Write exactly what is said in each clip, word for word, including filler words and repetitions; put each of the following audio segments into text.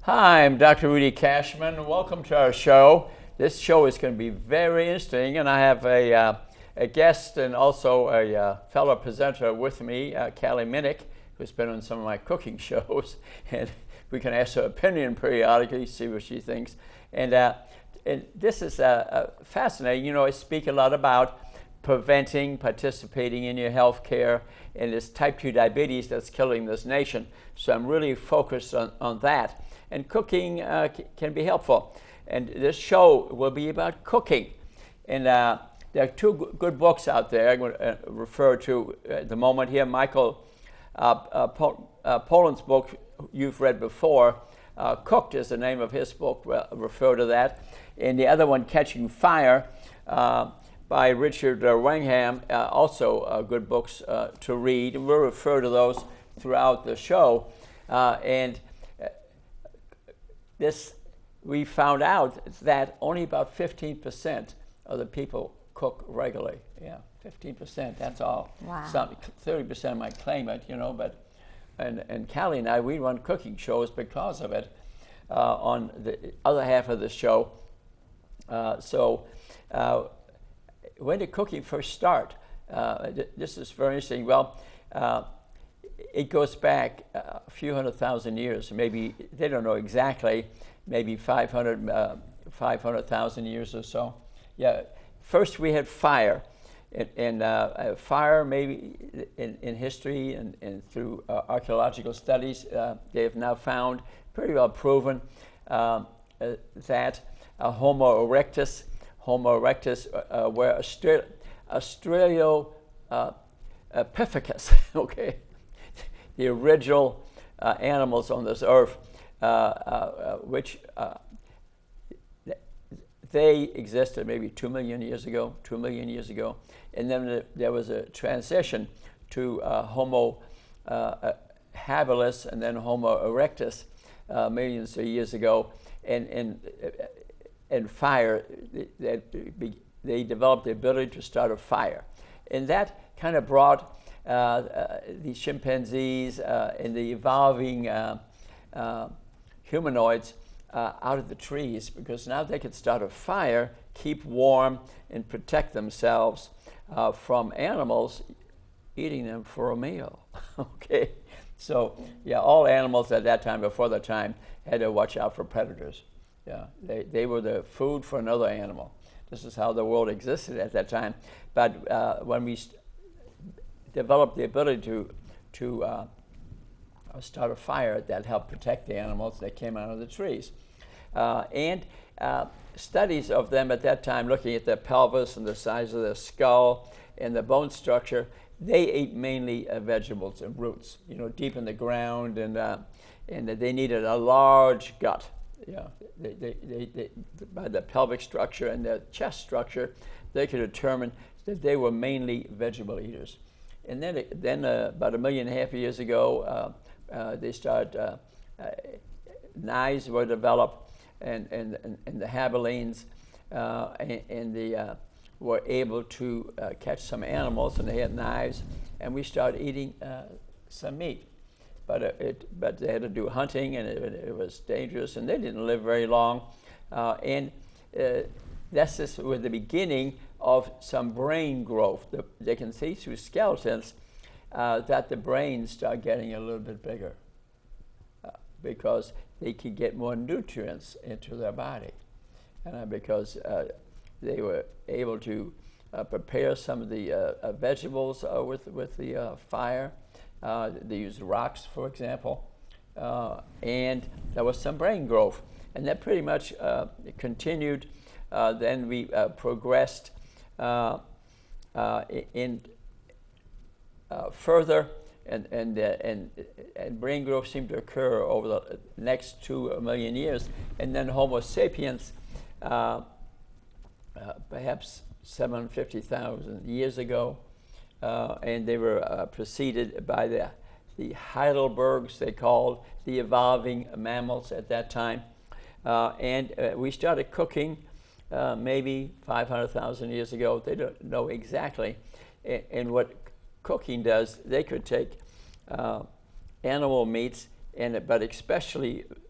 Hi, I'm Doctor Rudy Cashman. Welcome to our show. This show is going to be very interesting, and I have a, uh, a guest and also a uh, fellow presenter with me, uh, Callie Minnick, who's been on some of my cooking shows, and we can ask her opinion periodically, see what she thinks. And, uh, and this is uh, uh, fascinating. You know, I speak a lot about preventing, participating in your health care, and this type two diabetes that's killing this nation. So I'm really focused on, on that. And cooking uh, can be helpful. And this show will be about cooking. And uh, there are two good books out there I'm going to uh, refer to at the moment here. Michael uh, uh, Pol uh, Pollan's book you've read before, uh, Cooked is the name of his book, well, refer to that. And the other one, Catching Fire, uh, by Richard uh, Wangham, uh, also uh, good books uh, to read. And we'll refer to those throughout the show. Uh, and This, we found out that only about fifteen percent of the people cook regularly. Yeah, fifteen percent, that's all. Wow. Some, thirty percent might claim it, you know, but, and, and Callie and I, we run cooking shows because of it uh, on the other half of the show. Uh, so, uh, when did cooking first start? Uh, th this is very interesting. Well, uh, it goes back a few hundred thousand years. Maybe, they don't know exactly, maybe five hundred, uh, five hundred thousand years or so. Yeah, first we had fire. And, and uh, fire, maybe in, in history and, and through uh, archaeological studies, uh, they have now found, pretty well proven, uh, uh, that uh, Homo erectus, Homo erectus uh, were Austra Australopithecus, uh, uh, Pithecus, okay? The original uh, animals on this earth, uh, uh, which uh, they existed maybe two million years ago, two million years ago. And then the, there was a transition to uh, Homo uh, habilis and then Homo erectus uh, millions of years ago. And, and, and fire, they, they developed the ability to start a fire. And that kind of brought Uh, uh, the chimpanzees uh, and the evolving uh, uh, humanoids uh, out of the trees, because now they could start a fire, keep warm, and protect themselves uh, from animals eating them for a meal. Okay, so yeah, all animals at that time, before the time, had to watch out for predators. Yeah, they, they were the food for another animal. This is how the world existed at that time. But uh, when we developed the ability to, to uh, start a fire, that helped protect the animals that came out of the trees. Uh, and uh, studies of them at that time, looking at their pelvis and the size of their skull and the bone structure, they ate mainly uh, vegetables and roots, you know, deep in the ground, and, uh, and they needed a large gut. Yeah, they, they, they, they, by the pelvic structure and the chest structure, they could determine that they were mainly vegetable eaters. And then, then uh, about a million and a half years ago, uh, uh, they started, uh, uh, knives were developed, and, and, and, and the habilines uh, and, and the, uh, were able to uh, catch some animals, and they had knives, and we started eating uh, some meat. But, uh, it, but they had to do hunting, and it, it was dangerous, and they didn't live very long. Uh, and uh, that's just with the beginning of some brain growth. The, they can see through skeletons uh, that the brains start getting a little bit bigger uh, because they could get more nutrients into their body. Uh, because uh, they were able to uh, prepare some of the uh, uh, vegetables uh, with, with the uh, fire. Uh, they used rocks, for example, uh, and there was some brain growth. And that pretty much uh, continued. Uh, then we uh, progressed Uh, uh, in uh, further, and and, uh, and and brain growth seemed to occur over the next two million years, and then Homo sapiens, uh, uh, perhaps seven hundred fifty thousand years ago, uh, and they were uh, preceded by the the Heidelbergs, they called the evolving mammals at that time, uh, and uh, we started cooking. Uh, maybe five hundred thousand years ago. They don't know exactly. And, and what cooking does, they could take uh, animal meats, and but especially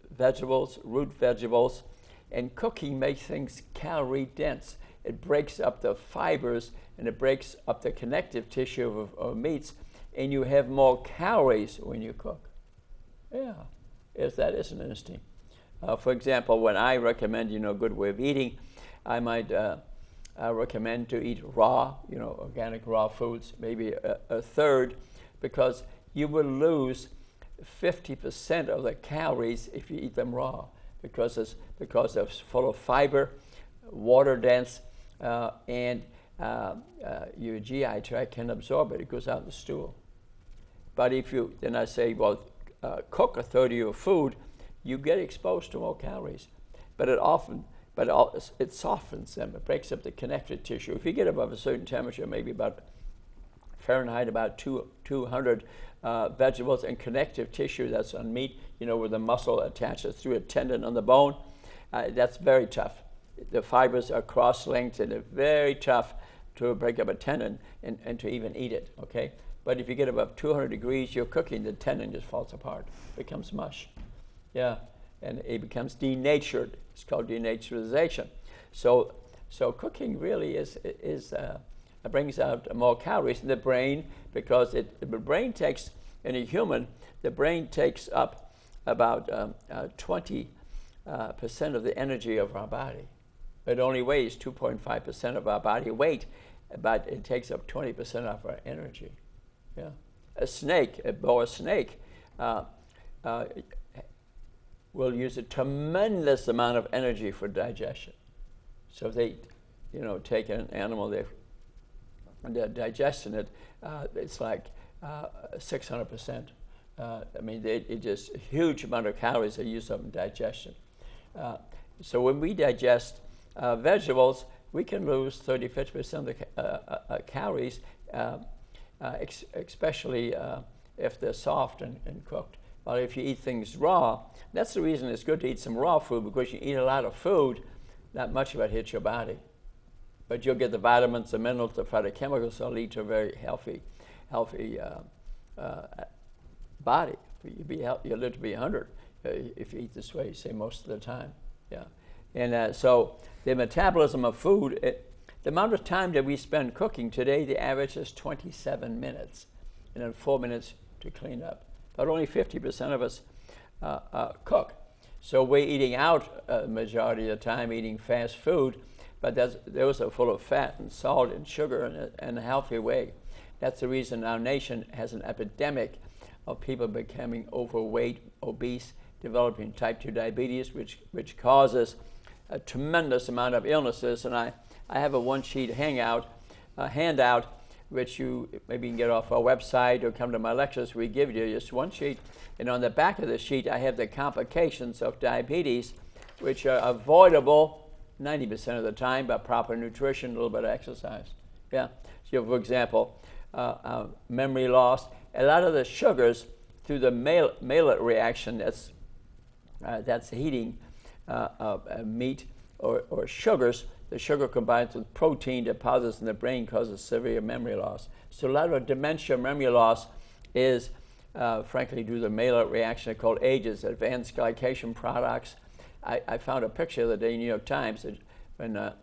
vegetables, root vegetables, and cooking makes things calorie dense. It breaks up the fibers and it breaks up the connective tissue of, of meats, and you have more calories when you cook. Yeah, yes, that isn't interesting. Uh, for example, when I recommend, you know, a good way of eating, I might uh, I recommend to eat raw, you know, organic raw foods, maybe a, a third, because you will lose fifty percent of the calories if you eat them raw, because it's because they're full of fiber, water dense, uh, and uh, uh, your G I tract can absorb it. It goes out in the stool. But if you, then I say, well, uh, cook a third of your food, you get exposed to more calories. But it often, but it, it softens them. It breaks up the connective tissue. If you get above a certain temperature, maybe about Fahrenheit, about two, 200 uh, vegetables and connective tissue that's on meat, you know, where the muscle attaches through a tendon on the bone, uh, that's very tough. The fibers are cross-linked and they're very tough to break up a tendon and, and to even eat it, okay? But if you get above two hundred degrees, you're cooking, the tendon just falls apart, becomes mush. Yeah, and it becomes denatured. It's called denaturization. So, so cooking really is, is uh, it brings out more calories in the brain, because it, the brain takes, in a human, the brain takes up about um, uh, twenty percent uh, of the energy of our body. It only weighs two point five percent of our body weight, but it takes up twenty percent of our energy. Yeah. A snake, a boa snake, uh, uh, will use a tremendous amount of energy for digestion. So if they, you know, take an animal, they they're digesting it, uh, it's like uh, six hundred percent. Uh, I mean, they, it just a huge amount of calories they use up in digestion. Uh, so when we digest uh, vegetables, we can lose thirty, fifty percent of the uh, uh, calories, uh, uh, ex especially uh, if they're soft and, and cooked. But if you eat things raw, that's the reason it's good to eat some raw food, because you eat a lot of food, not much of it hits your body. But you'll get the vitamins, the minerals, the phytochemicals that'll lead to a very healthy, healthy uh, uh, body. You'll, be, you'll live to be one hundred uh, if you eat this way, say, most of the time. Yeah. And uh, so the metabolism of food, it, the amount of time that we spend cooking today, the average is twenty-seven minutes, and then four minutes to clean up. But only fifty percent of us uh, uh, cook. So we're eating out a uh, majority of the time, eating fast food, but that's, those are full of fat and salt and sugar in a, in a healthy way. That's the reason our nation has an epidemic of people becoming overweight, obese, developing type two diabetes, which, which causes a tremendous amount of illnesses. And I, I have a one-sheet hangout, uh, handout, which you maybe you can get off our website or come to my lectures. We give you just one sheet. And on the back of the sheet, I have the complications of diabetes, which are avoidable ninety percent of the time by proper nutrition, a little bit of exercise. Yeah. So, for example, uh, uh, memory loss. A lot of the sugars through the Maillard reaction, that's uh, that's heating uh, uh, meat or, or sugars. The sugar combines with protein deposits in the brain causes severe memory loss. So a lot of dementia, memory loss is, uh, frankly, due to the Maillard reaction called AGEs, advanced glycation products. I, I found a picture the other day in the New York Times that when uh,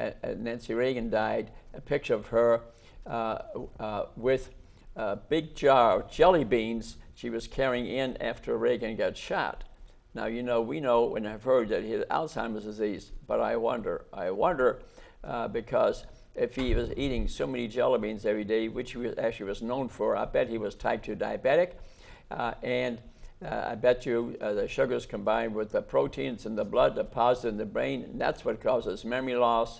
Nancy Reagan died, a picture of her uh, uh, with a big jar of jelly beans she was carrying in after Reagan got shot. Now, you know, we know and have heard that he had Alzheimer's disease, but I wonder, I wonder, uh, because if he was eating so many jelly beans every day, which he was, actually was known for, I bet he was type two diabetic, uh, and uh, I bet you uh, the sugars combined with the proteins in the blood deposited in the brain, and that's what causes memory loss.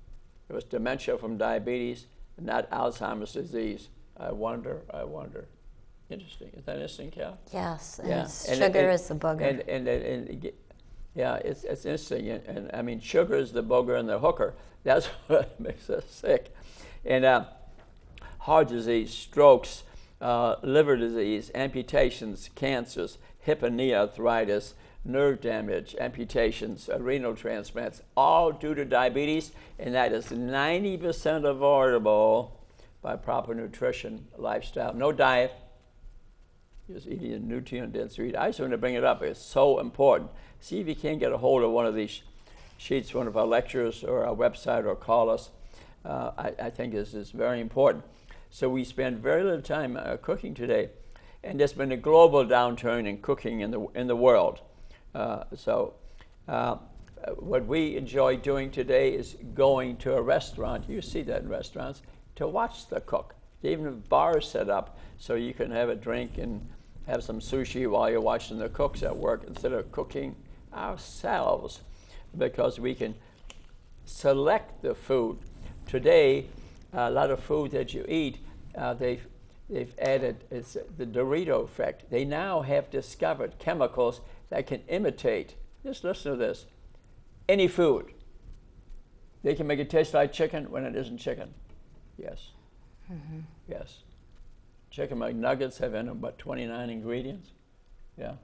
It was dementia from diabetes, not Alzheimer's disease. I wonder, I wonder. Interesting. Is that interesting, Cal? Yes. And yeah. sugar and, and, is the booger. And, and, and, and yeah, it's, it's interesting. And, and I mean, sugar is the booger and the hooker. That's what makes us sick. And uh, heart disease, strokes, uh, liver disease, amputations, cancers, hip and knee arthritis, nerve damage, amputations, uh, renal transplants, all due to diabetes. And that is ninety percent avoidable by proper nutrition, lifestyle. No diet. Just eating a nutrient-dense food. I just want to bring it up. It's so important. See if you can't get a hold of one of these sheets, one of our lectures or our website, or call us. Uh, I, I think this is very important. So we spend very little time uh, cooking today, and there's been a global downturn in cooking in the in the world. Uh, so uh, what we enjoy doing today is going to a restaurant. You see that in restaurants, to watch the cook. They even have bars set up so you can have a drink and have some sushi while you're watching the cooks at work instead of cooking ourselves, because we can select the food. Today, a lot of food that you eat, uh, they've, they've added, it's the Dorito effect. They now have discovered chemicals that can imitate, just listen to this, any food. They can make it taste like chicken when it isn't chicken. Yes. Mm-hmm. Yes. Chicken McNuggets have in them about twenty-nine ingredients. Yeah.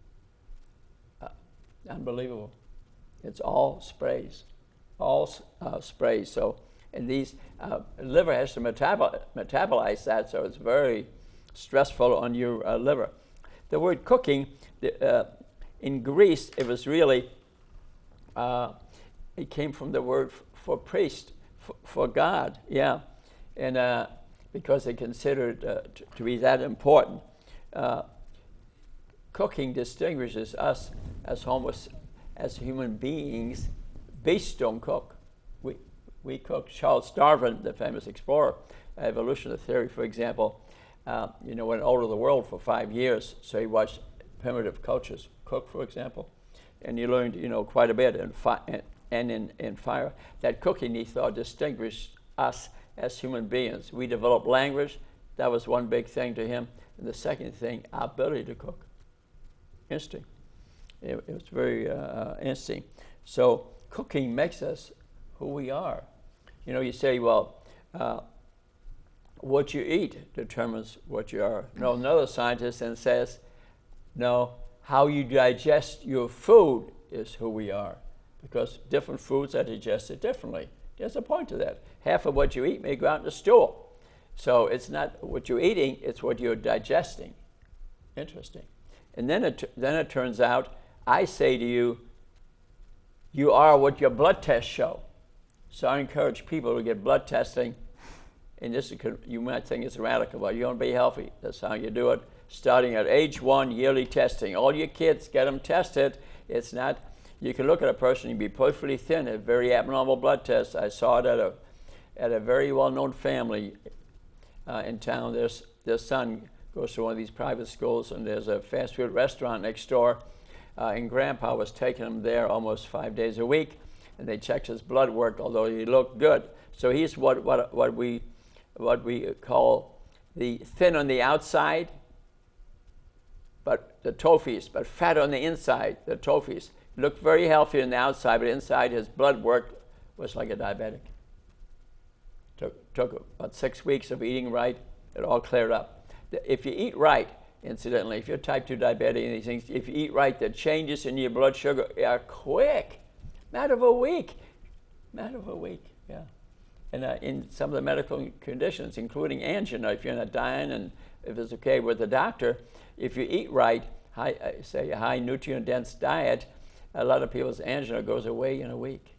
Uh, unbelievable. It's all sprays. All uh, sprays. So, and these, uh, liver has to metabol metabolize that, so it's very stressful on your uh, liver. The word cooking, the, uh, in Greece, it was really, uh, it came from the word for priest, for, for God, yeah. And uh, because they considered uh, to, to be that important. Uh, cooking distinguishes us as homos, as human beings. Beasts don't cook. We, we cook. Charles Darwin, the famous explorer, evolutionary theory, for example, uh, you know, went all over the world for five years, so he watched primitive cultures cook, for example, and he learned, you know, quite a bit in fi and, and in, in fire. That cooking, he thought, distinguished us as human beings. We developed language. That was one big thing to him. And the second thing, our ability to cook. Instinct. It, it was very uh, interesting. So cooking makes us who we are. You know, you say, well, uh, what you eat determines what you are. No, another scientist then says, no, how you digest your food is who we are, because different foods are digested differently. There's a point to that. Half of what you eat may go out in the stool. So it's not what you're eating, it's what you're digesting. Interesting. And then it, then it turns out, I say to you, you are what your blood tests show. So I encourage people to get blood testing. And this is, you might think it's radical, but you want to be healthy. That's how you do it. Starting at age one, yearly testing. All your kids, get them tested. It's not, you can look at a person and be perfectly thin, a very abnormal blood test. I saw it at a, at a very well-known family uh, in town. Their, their son goes to one of these private schools, and there's a fast food restaurant next door. Uh, and Grandpa was taking him there almost five days a week, and they checked his blood work, although he looked good. So he's what, what, what, we, what we call the thin on the outside, but the trophies, but fat on the inside, the trophies. Looked very healthy on the outside, but inside his blood work was like a diabetic. Took, took about six weeks of eating right, it all cleared up. If you eat right, incidentally, if you're type two diabetic and these things, if you eat right, the changes in your blood sugar are quick. Matter of a week. Matter of a week, yeah. And uh, in some of the medical conditions, including angina, if you're not dying and if it's okay with the doctor, if you eat right, high, uh, say a high nutrient-dense diet, a lot of people's angina goes away in a week.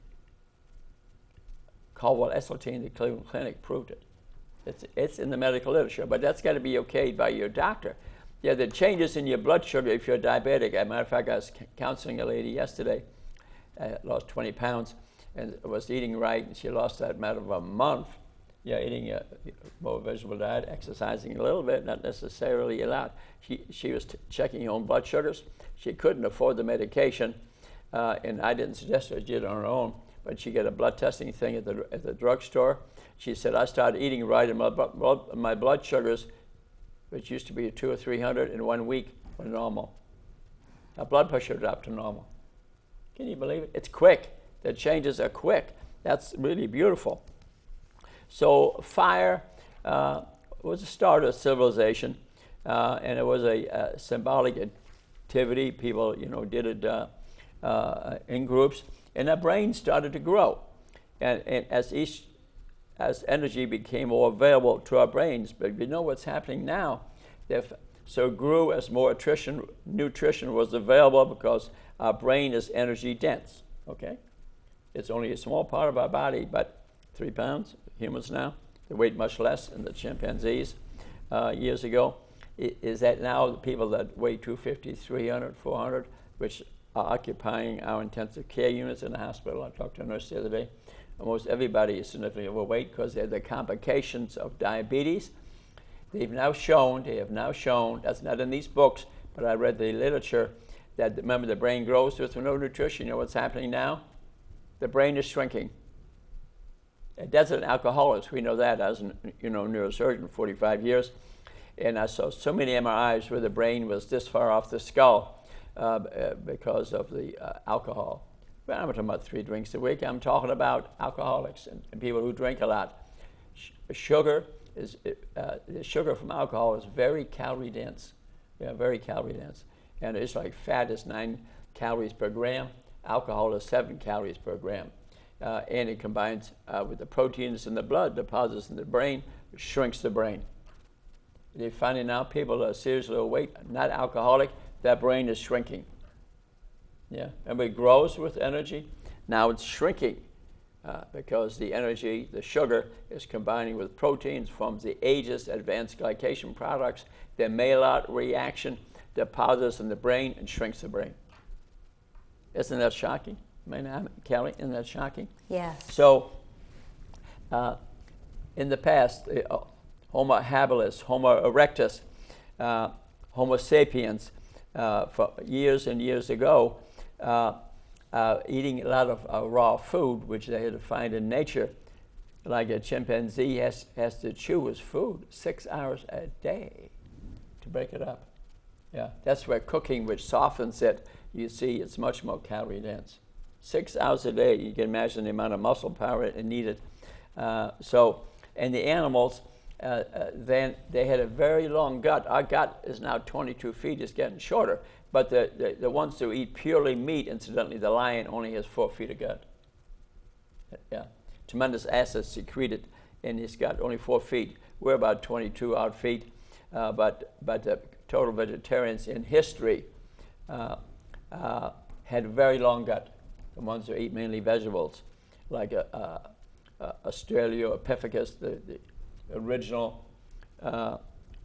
Caldwell Esselstyn, the Cleveland Clinic, proved it. It's, it's in the medical literature, but that's got to be okayed by your doctor. Yeah, the changes in your blood sugar if you're diabetic. As a matter of fact, I was counseling a lady yesterday, uh, lost twenty pounds, and was eating right, and she lost that matter of a month. Yeah, eating a more vegetable diet, exercising a little bit, not necessarily a lot. She, she was t checking her own blood sugars. She couldn't afford the medication, uh, and I didn't suggest her to do it on her own, but she got a blood testing thing at the, at the drugstore. She said, I started eating right, and my blood, my blood sugars, which used to be two or three hundred in one week, were normal. Her blood pressure dropped to normal. Can you believe it? It's quick. The changes are quick. That's really beautiful. So fire uh, was the start of civilization, uh, and it was a, a symbolic activity. People, you know, did it uh, uh, in groups, and our brains started to grow. And, and as each, as energy became more available to our brains, but you know what's happening now? They've so grew as more nutrition, nutrition was available because our brain is energy dense, okay? It's only a small part of our body, but three pounds, humans now, they weight much less than the chimpanzees uh, years ago. It, is that now the people that weigh two fifty, three hundred, four hundred, which are occupying our intensive care units in the hospital? I talked to a nurse the other day. Almost everybody is significantly overweight because they have the complications of diabetes. They've now shown, they have now shown, that's not in these books, but I read the literature, that remember the brain grows with no nutrition. You know what's happening now? The brain is shrinking. It does it in alcoholics. We know that as a you know, neurosurgeon, forty-five years. And I saw so many M R Is where the brain was this far off the skull uh, because of the uh, alcohol. Well, I'm not talking about three drinks a week. I'm talking about alcoholics and, and people who drink a lot. Sh sugar is uh, the sugar from alcohol is very calorie dense. Yeah, very calorie dense. And it's like fat is nine calories per gram. Alcohol is seven calories per gram. Uh, and it combines uh, with the proteins in the blood, deposits in the brain, which shrinks the brain. They're finding now people are seriously overweight, not alcoholic, their brain is shrinking. Yeah, and it grows with energy. Now it's shrinking uh, because the energy, the sugar, is combining with proteins, forms the ages, advanced glycation products. The Maillard reaction deposits in the brain and shrinks the brain. Isn't that shocking? Kelly, isn't that shocking? Yes. So, uh, in the past, uh, Homo habilis, Homo erectus, uh, Homo sapiens, uh, for years and years ago, uh, uh, eating a lot of uh, raw food, which they had to find in nature, like a chimpanzee has, has to chew his food six hours a day to break it up. Yeah, that's where cooking, which softens it, you see it's much more calorie dense. Six hours a day, you can imagine the amount of muscle power needed. Uh, so, and the animals, uh, uh, then they had a very long gut. Our gut is now twenty-two feet, it's getting shorter. But the, the, the ones who eat purely meat, incidentally, the lion only has four feet of gut. Yeah, tremendous acids secreted in his gut, only four feet. We're about twenty-two odd feet, uh, but, but the total vegetarians in history uh, uh, had very long gut. The ones who eat mainly vegetables, like a, a, a Australopithecus, the, the original uh,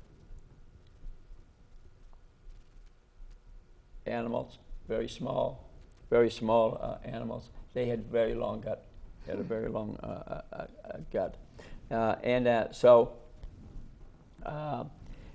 animals, very small, very small uh, animals. They had very long gut. They had a very long uh, uh, uh, gut, uh, and uh, so. Uh,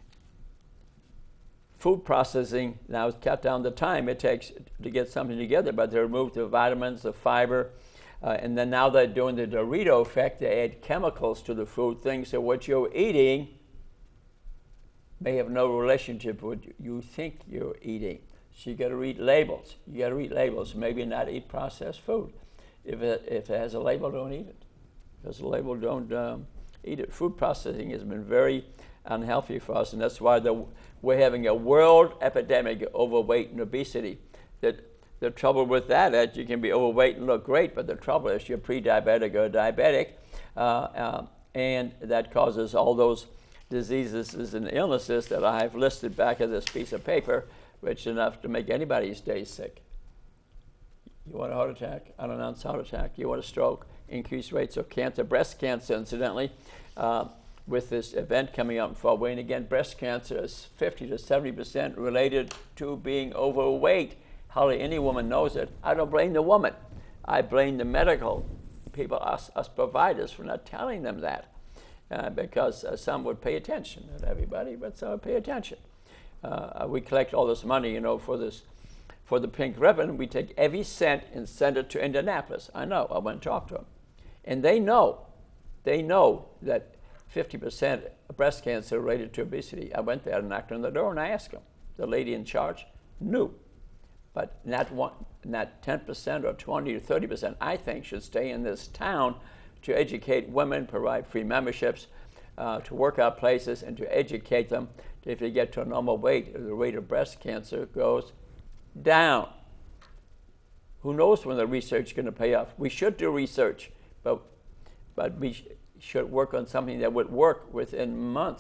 Food processing now has cut down the time it takes to get something together, but they remove the vitamins, the fiber, uh, and then now they're doing the Dorito effect. They add chemicals to the food, things that what you're eating may have no relationship with what you think you're eating. So you got to read labels. You got to read labels. Maybe not eat processed food. If it, if it has a label, don't eat it. If it has a label, don't um, eat it. Food processing has been very unhealthy for us, and that's why the, we're having a world epidemic of overweight and obesity. That the trouble with that is you can be overweight and look great, but the trouble is you're pre-diabetic or diabetic, uh, uh, and that causes all those diseases and illnesses that I've listed back of this piece of paper, which is enough to make anybody's day sick. You want a heart attack, unannounced heart attack. You want a stroke, increased rates of cancer, breast cancer, incidentally. Uh, with this event coming up in fall. And again, breast cancer is fifty to seventy percent related to being overweight. Hardly any woman knows it. I don't blame the woman. I blame the medical people, us, us providers, for not telling them that. Uh, because uh, some would pay attention, not everybody, but some would pay attention. Uh, we collect all this money, you know, for this, for the pink ribbon. We take every cent and send it to Indianapolis. I know, I went and talked to them. And they know, they know that fifty percent of breast cancer related to obesity. I went there and knocked on the door and I asked them. The lady in charge knew, but not one, not ten percent or twenty or thirty percent, I think, should stay in this town to educate women, provide free memberships uh, to workout places, and to educate them that if they get to a normal weight, the rate of breast cancer goes down. Who knows when the research is going to pay off? We should do research, but, but we sh should work on something that would work within months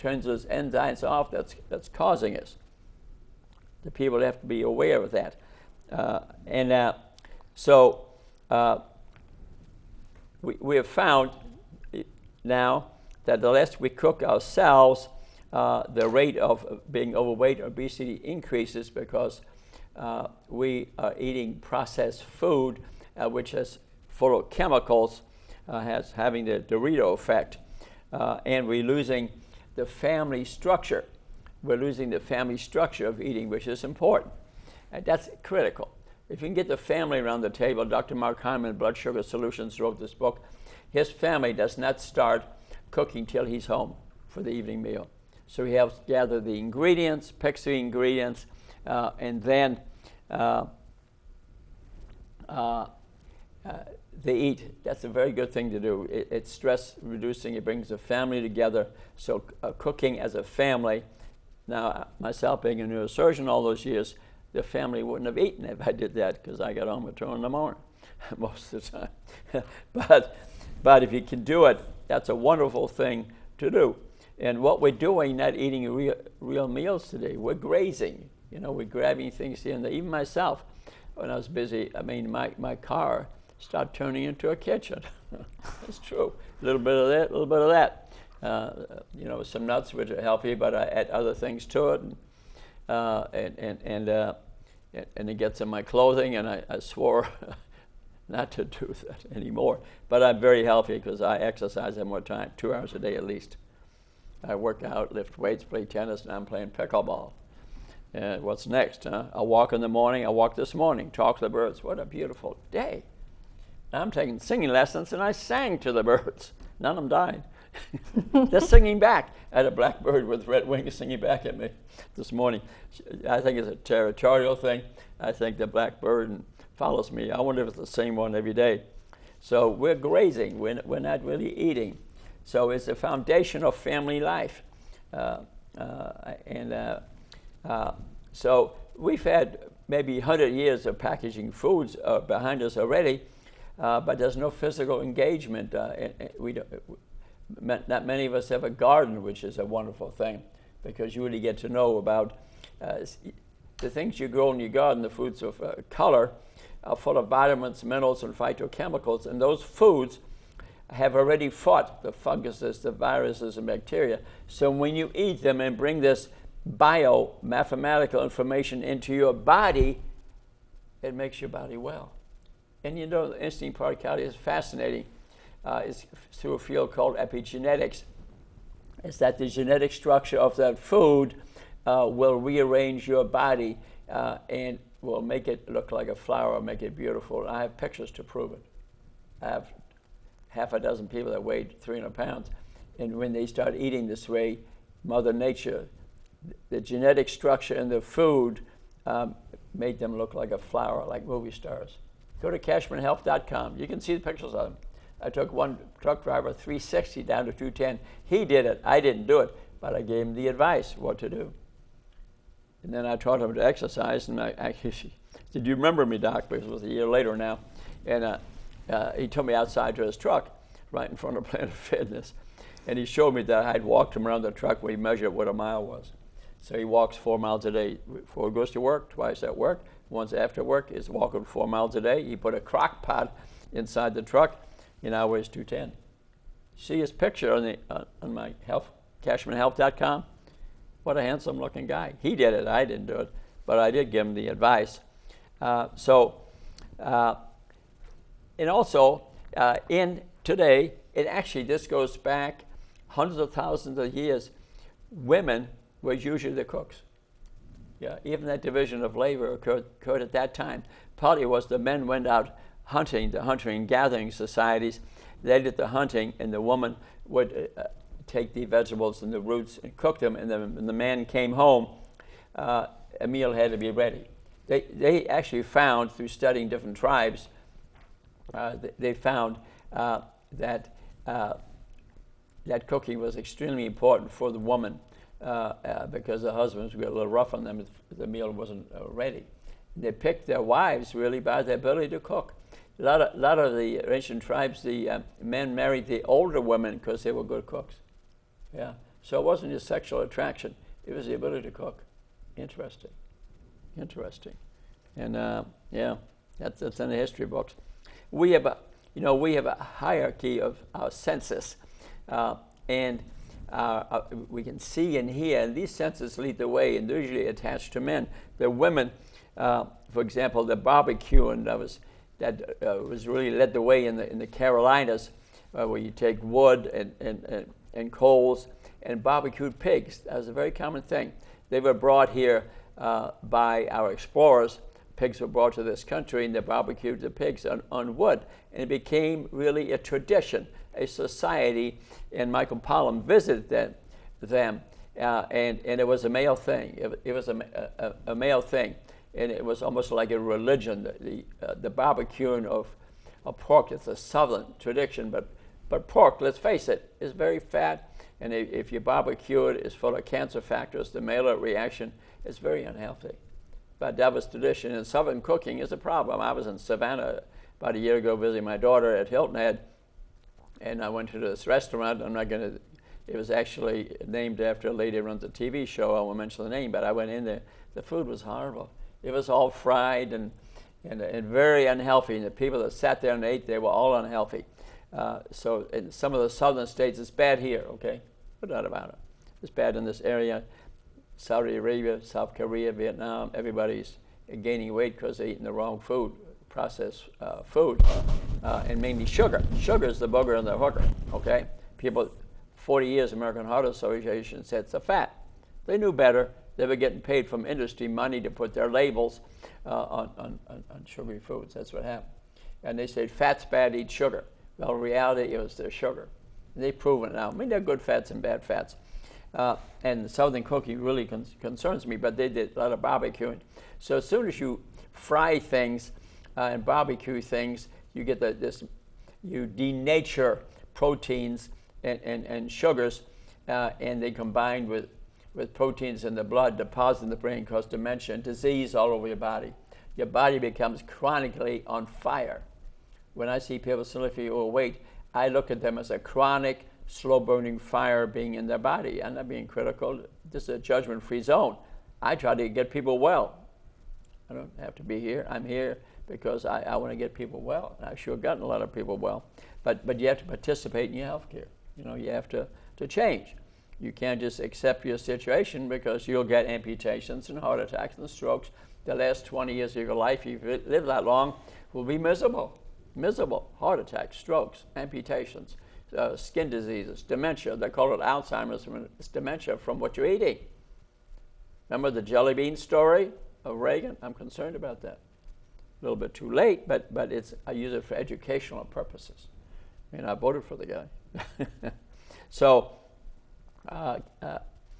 turns those enzymes off that's, that's causing us. The people have to be aware of that. Uh, and uh, so uh, we, we have found now that the less we cook ourselves, uh, the rate of being overweight or obesity increases because uh, we are eating processed food, uh, which is full of chemicals, uh, has having the Dorito effect. Uh, and we're losing the family structure. We're losing the family structure of eating, which is important. And that's critical. If you can get the family around the table, Doctor Mark Hyman, Blood Sugar Solutions, wrote this book. His family does not start cooking till he's home for the evening meal. So he helps gather the ingredients, picks the ingredients, uh, and then uh, uh, uh, they eat. That's a very good thing to do. It, it's stress reducing. It brings the family together. So uh, cooking as a family. Now, myself being a neurosurgeon all those years, the family wouldn't have eaten if I did that because I got home at two in the morning most of the time. but, but if you can do it, that's a wonderful thing to do. And what we're doing, not eating real, real meals today, we're grazing. You know, we're grabbing things here and there. Even myself, when I was busy, I mean, my, my car started turning into a kitchen. It's true. A little bit of that, a little bit of that. Uh, you know, some nuts which are healthy, but I add other things to it. And, uh, and, and, and, uh, and it gets in my clothing, and I, I swore not to do that anymore. But I'm very healthy because I exercise at more time, two hours a day at least. I work out, lift weights, play tennis, and I'm playing pickleball. And what's next? Huh? I walk in the morning. I walk this morning, talk to the birds. What a beautiful day. I'm taking singing lessons, and I sang to the birds. None of them died. They're singing back. I had a blackbird with red wings singing back at me this morning. I think it's a territorial thing. I think the blackbird follows me. I wonder if it's the same one every day. So we're grazing. We're, we're not really eating. So it's the foundation of family life. Uh, uh, and uh, uh, so we've had maybe one hundred years of packaging foods uh, behind us already, uh, but there's no physical engagement. Uh, and, and we don't, not many of us have a garden, which is a wonderful thing, because you really get to know about uh, the things you grow in your garden. The foods of uh, color are full of vitamins, minerals, and phytochemicals, and those foods have already fought the funguses, the viruses, and bacteria. So when you eat them and bring this bio-mathematical information into your body, it makes your body well. And you know, the interesting part of cardio is fascinating. Uh, it's through a field called epigenetics. Is that the genetic structure of that food uh, will rearrange your body uh, and will make it look like a flower, make it beautiful. I have pictures to prove it. I have half a dozen people that weighed three hundred pounds. And when they start eating this way, Mother Nature, the genetic structure in the food um, made them look like a flower, like movie stars. Go to cashman health dot com. You can see the pictures of them. I took one truck driver three sixty down to two ten. He did it. I didn't do it, but I gave him the advice what to do. And then I taught him to exercise, and I actually said, "Do you remember me, Doc?" Because it was a year later now. And uh, uh, he took me outside to his truck, right in front of Planet Fitness. And he showed me that I'd walked him around the truck where he measured what a mile was. So he walks four miles a day before he goes to work, twice at work. Once after work, he's walking four miles a day. He put a crock pot inside the truck. He now weighs two ten. See his picture on, the, uh, on my health, cashman health dot com? What a handsome looking guy. He did it, I didn't do it, but I did give him the advice. Uh, so, uh, and also, uh, in today, it actually, this goes back hundreds of thousands of years, women were usually the cooks. Yeah, even that division of labor occurred, occurred at that time. Partly was the men went out hunting, the hunting and gathering societies. They did the hunting, and the woman would uh, take the vegetables and the roots and cook them, and then when the man came home, uh, a meal had to be ready. They, they actually found, through studying different tribes, uh, they, they found uh, that, uh, that cooking was extremely important for the woman uh, uh, because the husbands were a little rough on them if the meal wasn't uh, ready. They picked their wives really by their ability to cook. A lot of, lot of the ancient tribes, the uh, men married the older women because they were good cooks. Yeah, So it wasn't just sexual attraction, it was the ability to cook. Interesting. Interesting. And uh, yeah, that's, that's in the history books. We have a, you know, we have a hierarchy of our senses. Uh, and uh, uh, we can see and hear, and these senses lead the way, and they're usually attached to men. The women, uh, for example, the barbecue, and that was, that uh, was really led the way in the, in the Carolinas, uh, where you take wood and, and, and, and coals and barbecued pigs. That was a very common thing. They were brought here uh, by our explorers. Pigs were brought to this country, and they barbecued the pigs on, on wood. And it became really a tradition, a society. And Michael Pollan visited them, them uh, and, and it was a male thing. It, it was a, a, a male thing. And it was almost like a religion, the, the, uh, the barbecuing of, of pork. It's a southern tradition, but, but pork, let's face it, is very fat. And if, if you barbecue it, it's full of cancer factors. The Maillard reaction is very unhealthy. But that was tradition, and southern cooking is a problem. I was in Savannah about a year ago visiting my daughter at Hilton Head, and I went to this restaurant. I'm not going to, it was actually named after a lady who runs a T V show. I won't mention the name, but I went in there. The food was horrible. It was all fried and, and, and very unhealthy. And the people that sat there and ate, they were all unhealthy. Uh, so in some of the southern states, it's bad here, okay? No doubt about it. It's bad in this area. Saudi Arabia, South Korea, Vietnam, everybody's gaining weight because they're eating the wrong food, processed uh, food, uh, and mainly sugar. Sugar is the booger and the hooker, okay? People, forty years, American Heart Association said it's a fat. They knew better. They were getting paid from industry money to put their labels uh, on, on, on sugary foods. That's what happened. And they said, fat's bad, eat sugar. Well, in reality, it was their sugar. And they've proven it now. I mean, there are good fats and bad fats. Uh, and southern cooking really con concerns me, but they did a lot of barbecuing. So as soon as you fry things uh, and barbecue things, you get the, this, you denature proteins and, and, and sugars, uh, and they combine with, with proteins in the blood, deposit in the brain, cause dementia and disease all over your body. Your body becomes chronically on fire. When I see people significantly overweight, I look at them as a chronic, slow-burning fire being in their body. I'm not being critical. This is a judgment-free zone. I try to get people well. I don't have to be here. I'm here because I, I want to get people well. And I've sure gotten a lot of people well. But, but you have to participate in your health care. You know, you have to, to change. You can't just accept your situation because you'll get amputations and heart attacks and strokes. The last twenty years of your life, if you live that long, will be miserable. Miserable. Heart attacks, strokes, amputations. Uh, skin diseases, dementia. They call it Alzheimer's. It's dementia from what you're eating. Remember the jelly bean story of Reagan? I'm concerned about that. A little bit too late, but, but it's, I use it for educational purposes. I mean, I voted for the guy. So uh, uh,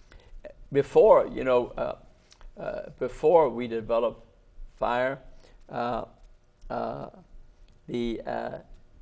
before, you know, uh, uh, before we developed fire, uh, uh, the uh,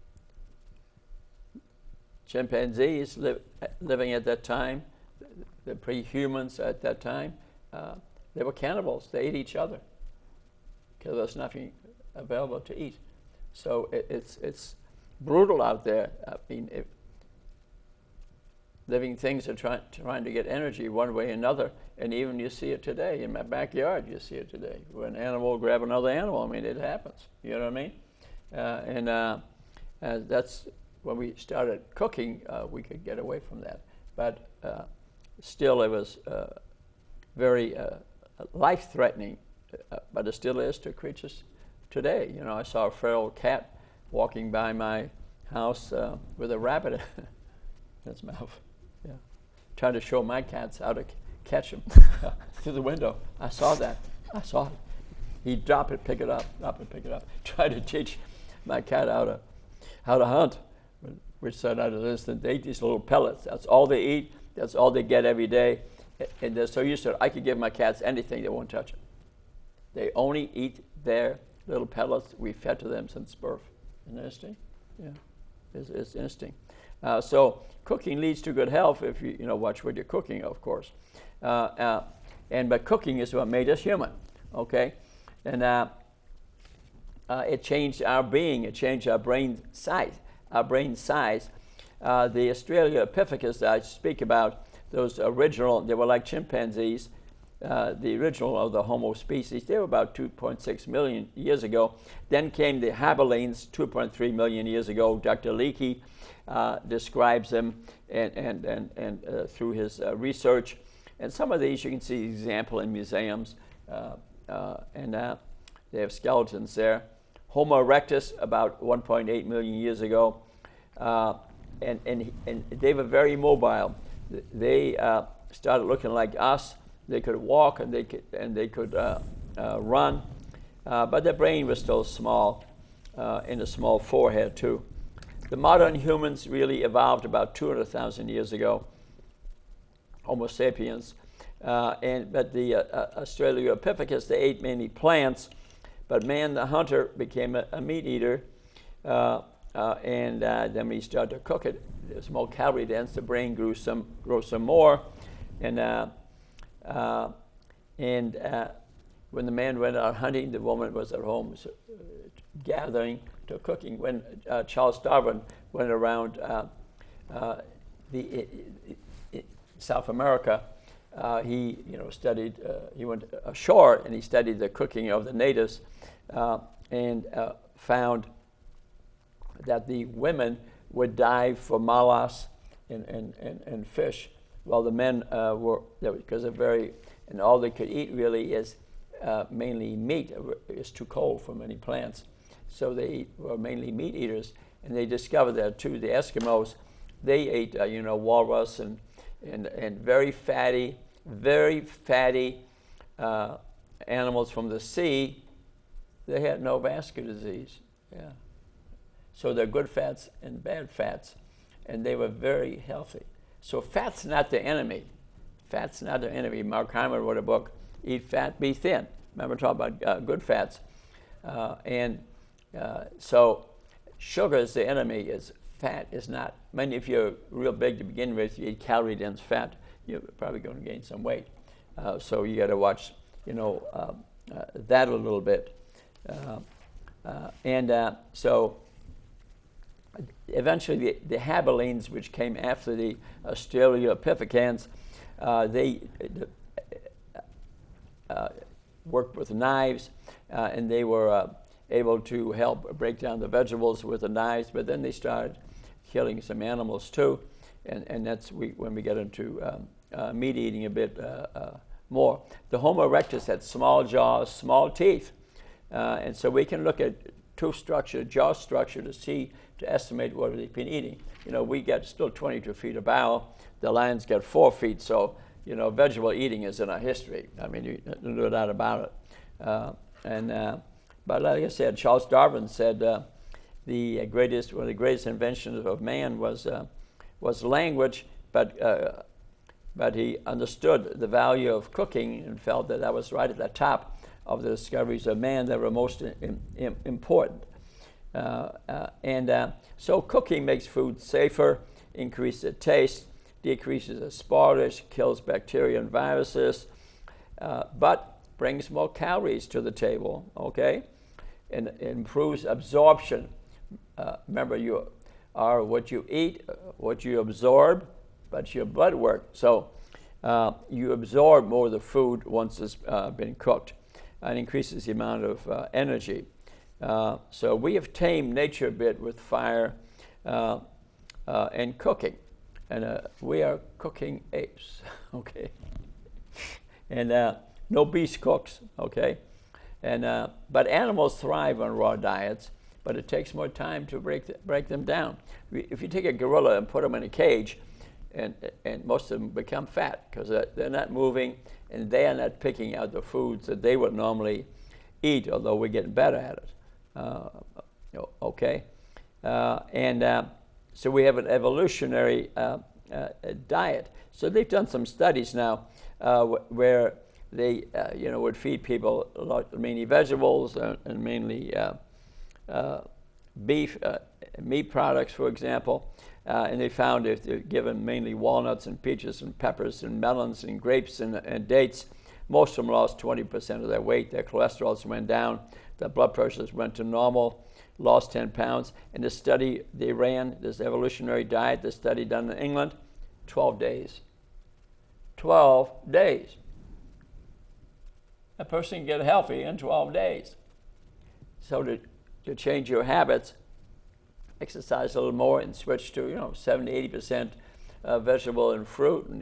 chimpanzees li living at that time, the pre-humans at that time, uh, they were cannibals. They ate each other because there was nothing available to eat. So it, it's, it's brutal out there. I mean, if living things are try trying to get energy one way or another, and even you see it today. In my backyard, you see it today. When an animal grab another animal, I mean, it happens. You know what I mean? Uh, and uh, uh, that's when we started cooking, uh, we could get away from that. But uh, still, it was uh, very uh, life-threatening, uh, but it still is to creatures today. You know, I saw a feral cat walking by my house uh, with a rabbit in its mouth. Yeah, trying to show my cats how to catch them through the window. I saw that. I saw it. He'd drop it, pick it up, drop it, pick it up. Try to teach my cat how to how to hunt. Which said out of this, that they eat these little pellets. That's all they eat. That's all they get every day. And they're so used to it, I could give my cats anything, they won't touch it. They only eat their little pellets we fed to them since birth. Isn't that interesting? Yeah, it's, it's interesting. Uh, so cooking leads to good health if you, you know, watch what you're cooking, of course. Uh, uh, and but cooking is what made us human, okay? And uh, uh, it changed our being. It changed our brain size. Our brain size. Uh, the Australopithecus that I speak about, those original, they were like chimpanzees, uh, the original of the Homo species. They were about two point six million years ago. Then came the habilines, two point three million years ago. Doctor Leakey uh, describes them and, and, and, and uh, through his uh, research. And some of these you can see example in museums, uh, uh, and uh, they have skeletons there. Homo erectus, about one point eight million years ago, uh, and, and, and they were very mobile. They uh, started looking like us. They could walk and they could, and they could uh, uh, run, uh, but their brain was still small, uh, and a small forehead too. The modern humans really evolved about two hundred thousand years ago, Homo sapiens, uh, and but the uh, uh, Australopithecus, they ate mainly plants, but man the hunter became a, a meat eater, uh, uh, and uh, then we started to cook it. It was more calorie dense. The brain grew some, grew some more, and uh, uh, and uh, when the man went out hunting, the woman was at home so, uh, gathering to cooking. When uh, Charles Darwin went around uh, uh, the it, it, it, South America, uh, he you know studied. Uh, he went ashore and he studied the cooking of the natives, uh, and uh, found that the women would dive for mollusks and, and, and, and fish, while the men uh, were, because they're very, and all they could eat really is uh, mainly meat. It's too cold for many plants. So they eat, were mainly meat eaters, and they discovered that too. The Eskimos, they ate, uh, you know, walrus and, and, and very fatty, very fatty uh, animals from the sea. They had no vascular disease, yeah. So they're good fats and bad fats, and they were very healthy. So fat's not the enemy. Fat's not the enemy. Mark Hyman wrote a book, Eat Fat, Be Thin. Remember talking about uh, good fats. Uh, and uh, so sugar is the enemy, is fat is not. I mean, if you're real big to begin with, you eat calorie-dense fat, you're probably going to gain some weight. Uh, so you got to watch, you know, uh, uh, that a little bit. Uh, uh, and uh, so eventually the, the habilines, which came after the Australopithecans, uh, they uh, worked with knives, uh, and they were uh, able to help break down the vegetables with the knives, but then they started killing some animals too, and, and that's we, when we get into um, uh, meat eating a bit uh, uh, more. The Homo erectus had small jaws, small teeth, uh, and so we can look at tooth structure, jaw structure to see, to estimate what they've been eating. You know, we get still twenty-two feet of bow. The lions get four feet, so, you know, vegetable eating is in our history. I mean, you, no doubt about it. Uh, and, uh, but like I said, Charles Darwin said uh, the greatest, one of the greatest inventions of man was, uh, was language, but, uh, but he understood the value of cooking and felt that that was right at the top of the discoveries of man that were most in, in, important. Uh, uh, and uh, so cooking makes food safer, increases the taste, decreases the spoilage, kills bacteria and viruses, uh, but brings more calories to the table, okay? And it improves absorption. Uh, remember, you are what you eat, what you absorb, but your blood work. So uh, you absorb more of the food once it's uh, been cooked, and increases the amount of uh, energy. Uh, so we have tamed nature a bit with fire uh, uh, and cooking. And uh, we are cooking apes, okay? And uh, no beast cooks, okay? And, uh, but animals thrive on raw diets, but it takes more time to break, the, break them down. If you take a gorilla and put them in a cage, and, and most of them become fat because they're not moving and they are not picking out the foods that they would normally eat, although we're getting better at it. Uh, okay? Uh, and uh, so we have an evolutionary uh, uh, diet. So they've done some studies now uh, where they uh, you know, would feed people a lot, mainly vegetables and, and mainly uh, uh, beef, uh, meat products, for example. Uh, and they found if they're given mainly walnuts and peaches and peppers and melons and grapes and, and dates, most of them lost twenty percent of their weight. Their cholesterols went down. Their blood pressures went to normal, lost ten pounds. And the study they ran, this evolutionary diet, the study done in England, twelve days. twelve days. A person can get healthy in twelve days. So to, to change your habits, exercise a little more and switch to, you know, seventy, eighty percent uh, vegetable and fruit, and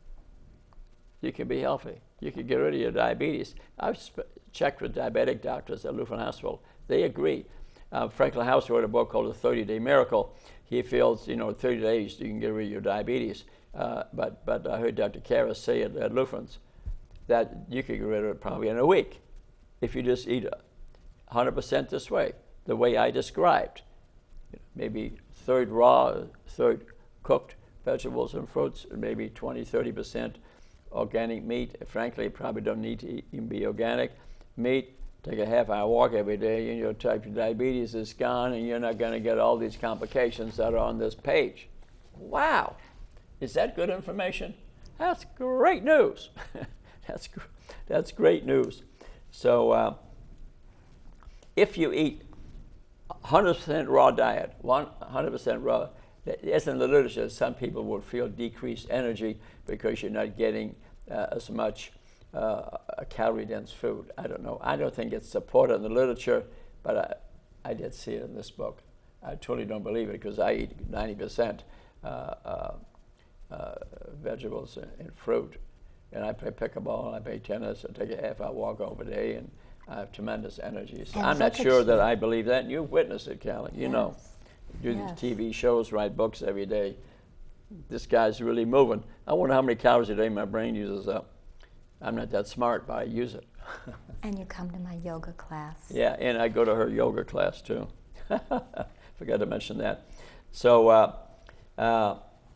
you can be healthy. You can get rid of your diabetes. I've checked with diabetic doctors at Lutheran Hospital. They agree. Uh, Franklin House wrote a book called The thirty-Day Miracle. He feels, you know, thirty days you can get rid of your diabetes. Uh, but, but I heard Doctor Karras say it at Lutherans that you could get rid of it probably in a week if you just eat one hundred percent this way, the way I described. Maybe third raw, third cooked vegetables and fruits, and maybe twenty, thirty percent organic meat. Frankly, you probably don't need to eat, even be organic. Meat, take a half hour walk every day, and your type of diabetes is gone, and you're not going to get all these complications that are on this page. Wow, is that good information? That's great news. that's, gr that's great news. So uh, if you eat one hundred percent raw diet, one hundred percent raw, as in the literature, some people will feel decreased energy because you're not getting uh, as much uh, calorie-dense food. I don't know. I don't think it's supported in the literature, but I, I did see it in this book. I totally don't believe it because I eat ninety percent uh, uh, uh, vegetables and, and fruit. And I play pickleball, and I play tennis, I take a half-hour walk over the day, and I have tremendous energy. So and I'm not sure that I believe that, and you've witnessed it, Callie. You yes. know, you do yes. these T V shows, write books every day. This guy's really moving. I wonder how many calories a day my brain uses up. I'm not that smart, but I use it. And you come to my yoga class. Yeah, and I go to her yoga class too. Forgot to mention that. So, uh, uh,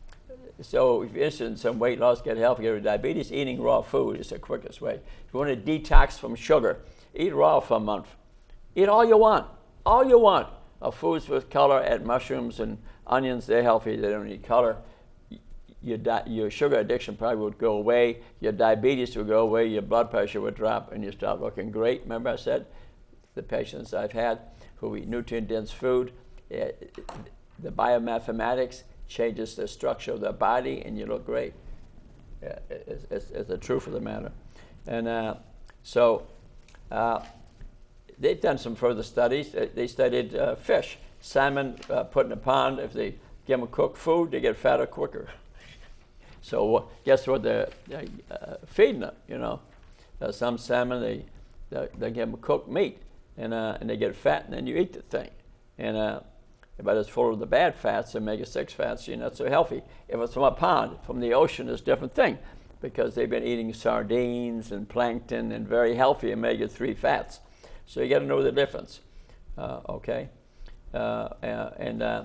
so if you're interested in some weight loss, get healthy, get rid of diabetes, eating raw food is the quickest way. If you want to detox from sugar, eat raw for a month. Eat all you want, all you want. Of foods with color, add mushrooms and onions, they're healthy, they don't need color. Your, your sugar addiction probably would go away, your diabetes would go away, your blood pressure would drop, and you start looking great. Remember I said, the patients I've had who eat nutrient-dense food, uh, the biomathematics changes the structure of their body, and you look great. Yeah, it's, it's, it's the truth of the matter. And uh, so uh, they've done some further studies. They, they studied uh, fish. Salmon uh, put in a pond, if they give them cooked food, they get fatter quicker. So uh, guess what they're, they're uh, feeding them, you know. Uh, some salmon, they, they, they give them cooked meat, and, uh, and they get fat, and then you eat the thing. And uh, but it's full of the bad fats, omega six fats, you're not so healthy. If it's from a pond, from the ocean, it's a different thing, because they've been eating sardines and plankton and very healthy omega three fats. So you got to know the difference, uh, okay? Uh, uh, and uh,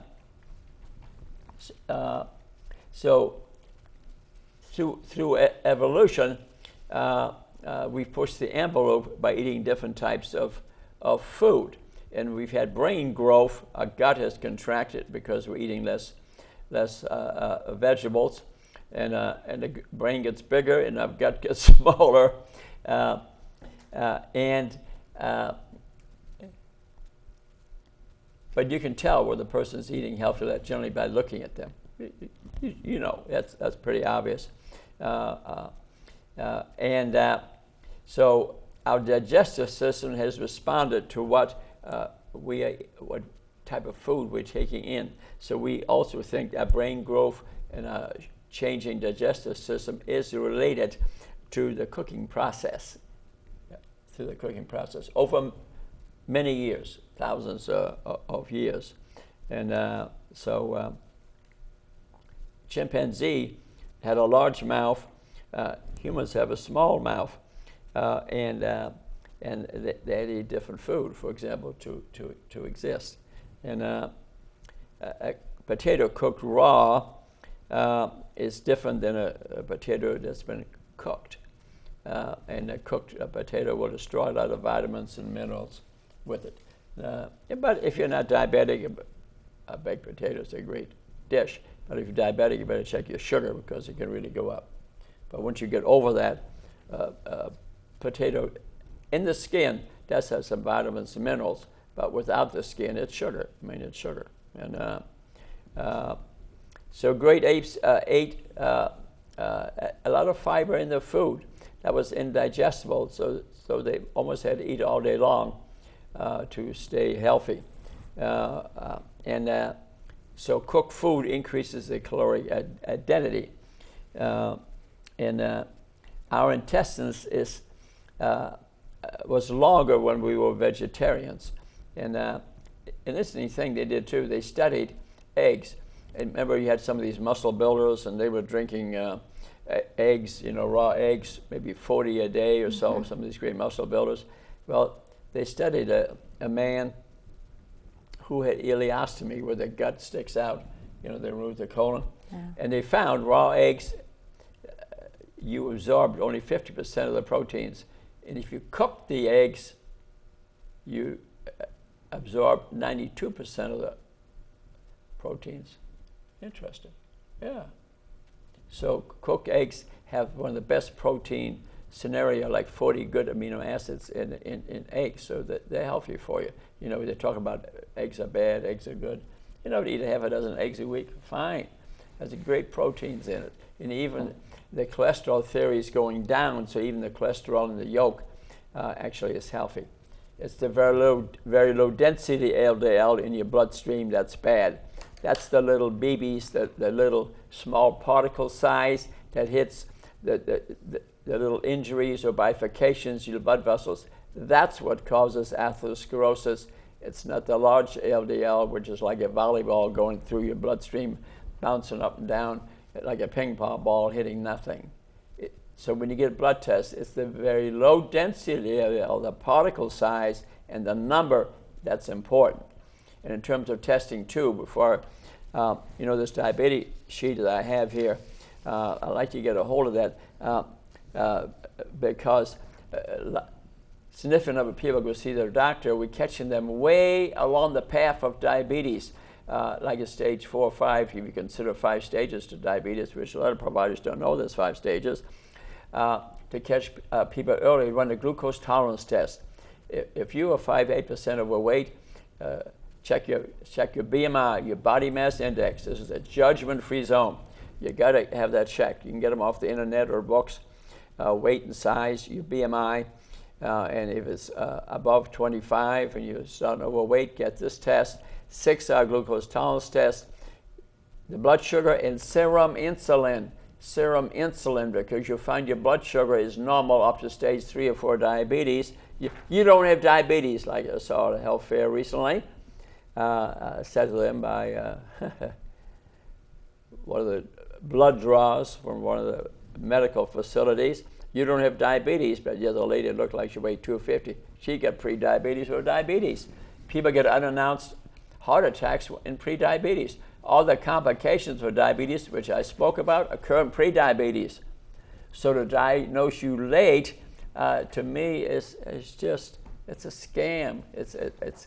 uh, so through, through e evolution, uh, uh, we've pushed the envelope by eating different types of, of food. And we've had brain growth. Our gut has contracted because we're eating less, less uh, uh, vegetables, and uh, and the brain gets bigger and our gut gets smaller, uh, uh, and uh, but you can tell whether the person's eating healthy or not generally by looking at them. You, you know, that's that's pretty obvious, uh, uh, uh, and uh, so our digestive system has responded to what. Uh, we uh, what type of food we're taking in. So we also think that brain growth and a changing digestive system is related to the cooking process, yeah, through the cooking process over many years, thousands uh, of years. And uh, so uh, chimpanzee had a large mouth. Uh, humans have a small mouth, uh, and uh, and they, they had to eat different food, for example, to, to, to exist. And uh, a, a potato cooked raw uh, is different than a, a potato that's been cooked. Uh, and a cooked a potato will destroy a lot of vitamins and minerals with it. Uh, but if you're not diabetic, a baked potato is a great dish. But if you're diabetic, you better check your sugar because it can really go up. But once you get over that, uh, uh, potato in the skin does have some vitamins and minerals, but without the skin, it's sugar. I mean, it's sugar. And uh, uh, so great apes uh, ate uh, uh, a, a lot of fiber in their food that was indigestible, so, so they almost had to eat all day long uh, to stay healthy. Uh, uh, and uh, so cooked food increases the caloric ad identity. Uh, and uh, our intestines is, uh, was longer when we were vegetarians. And uh, an interesting thing they did too, they studied eggs. And remember, you had some of these muscle builders, and they were drinking uh, eggs, you know, raw eggs, maybe forty a day or so, mm-hmm. some of these great muscle builders. Well, they studied a, a man who had ileostomy, where the gut sticks out, you know, they remove the colon. Yeah. And they found raw eggs, uh, you absorbed only fifty percent of the proteins. And if you cooked the eggs, you absorb ninety-two percent of the proteins. Interesting. Yeah. So cooked eggs have one of the best protein scenario, like forty good amino acids in, in, in eggs, so that they're healthy for you. You know, they talk about eggs are bad, eggs are good. You know, to eat a half a dozen eggs a week, fine. There's great proteins in it. And even the cholesterol theory is going down, so even the cholesterol in the yolk uh, actually is healthy. It's the very low, very low density L D L in your bloodstream that's bad. That's the little B Bs, the, the little small particle size that hits the, the, the, the little injuries or bifurcations in your blood vessels. That's what causes atherosclerosis. It's not the large L D L, which is like a volleyball going through your bloodstream, bouncing up and down like a ping pong ball hitting nothing. It, so when you get a blood test, it's the very low density L D L, the particle size and the number that's important. And in terms of testing too, before, uh, you know, this diabetes sheet that I have here, uh, I'd like to get a hold of that uh, uh, because uh, significant number of people go see their doctor. We're catching them way along the path of diabetes, uh, like a stage four or five, if you consider five stages to diabetes, which a lot of providers don't know there's five stages. Uh, to catch uh, people early, run the glucose tolerance test. If, if you are five to eight percent overweight, uh, Check your, check your B M I, your body mass index. This is a judgment-free zone. You got to have that checked. You can get them off the internet or books. Uh, weight and size, your B M I, uh, and if it's uh, above twenty-five and you're starting overweight, get this test. Six-hour glucose tolerance test. The blood sugar and serum insulin. Serum insulin, because you'll find your blood sugar is normal up to stage three or four diabetes. You, you don't have diabetes, like I saw at a health fair recently. Uh, uh, said to them by uh, one of the blood draws from one of the medical facilities. You don't have diabetes, but the other lady looked like she weighed two fifty. She got pre-diabetes or diabetes. People get unannounced heart attacks in pre-diabetes. All the complications for diabetes, which I spoke about, occur in pre-diabetes. So to diagnose you late, uh, to me, is, is just, it's a scam. It's, it, it's,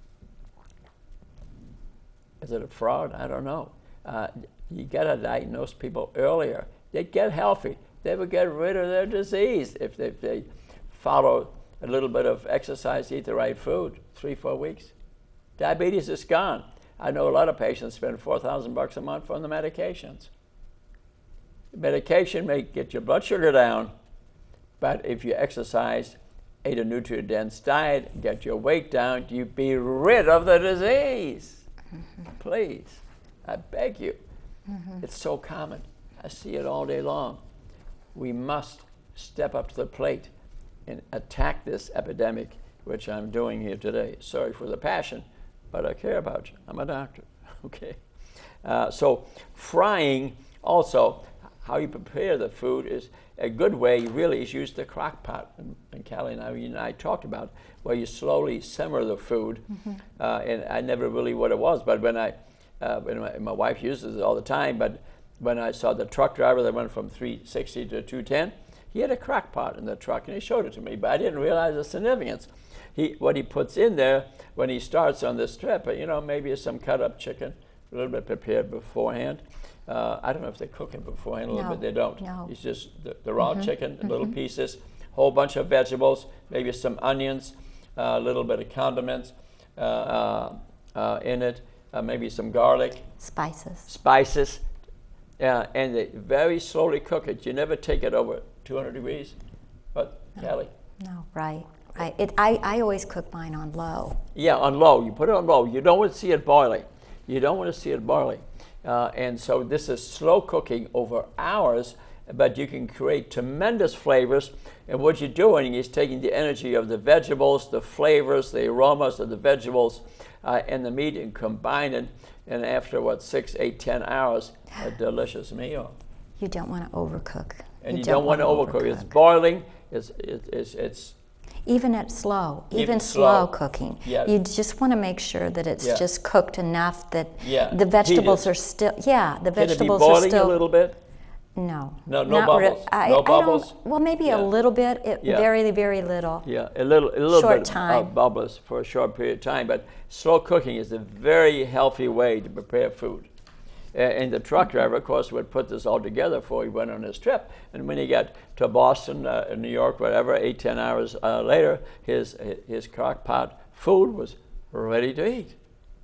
Is it a fraud? I don't know. Uh, you got to diagnose people earlier. They get healthy. They will get rid of their disease if they, if they follow a little bit of exercise, eat the right food, three, four weeks. Diabetes is gone. I know a lot of patients spend four thousand bucks a month on the medications. Medication may get your blood sugar down, but if you exercise, ate a nutrient-dense diet, get your weight down, you be rid of the disease. Mm-hmm. Please, I beg you. Mm-hmm. It's so common. I see it all day long. We must step up to the plate and attack this epidemic, which I'm doing here today. Sorry for the passion, but I care about you. I'm a doctor, okay? Uh, so frying also, how you prepare the food is a good way really is use the crock pot. And, and Callie and I, you and I talked about where you slowly simmer the food. Mm-hmm. uh, and I never really what it was, but when I, uh, when my, my wife uses it all the time, but when I saw the truck driver that went from three sixty to two ten, he had a crock pot in the truck and he showed it to me, but I didn't realize the significance. He, what he puts in there when he starts on this trip, you know, maybe some cut up chicken, a little bit prepared beforehand. Uh, I don't know if they cook it beforehand a little no, bit. They don't. No. It's just the, the raw mm-hmm. chicken, mm-hmm. little pieces, whole bunch of vegetables, maybe some onions, a uh, little bit of condiments uh, uh, uh, in it, uh, maybe some garlic. Spices. Spices. uh, and they very slowly cook it. You never take it over two hundred degrees, but No. Callie? No, right. Right. It, I, I always cook mine on low. Yeah, on low. You put it on low. You don't want to see it boiling. You don't want to see it boiling. Uh, and so this is slow cooking over hours, but you can create tremendous flavors. And what you're doing is taking the energy of the vegetables, the flavors, the aromas of the vegetables, uh, and the meat, and combine it. And after, what, six, eight, ten hours, a delicious meal. You don't want to overcook. And you, you don't, don't want to overcook. overcook. It's boiling. It's, it, it's, it's Even at slow, even, even slow, slow cooking, yeah. you just want to make sure that it's yeah. just cooked enough that yeah. the vegetables Heated. are still, yeah, the Can vegetables it be are boiling still. a little bit? No. No, no not bubbles. I, no I bubbles. Don't, well, maybe yeah. a little bit. It, yeah. Very, very little. Yeah, a little, a little short bit time. of bubbles for a short period of time. But slow cooking is a very healthy way to prepare food. Uh, and the truck driver, of course, would put this all together before he went on his trip. And when he got to Boston, uh, New York, whatever, eight, ten hours uh, later, his his crock pot food was ready to eat.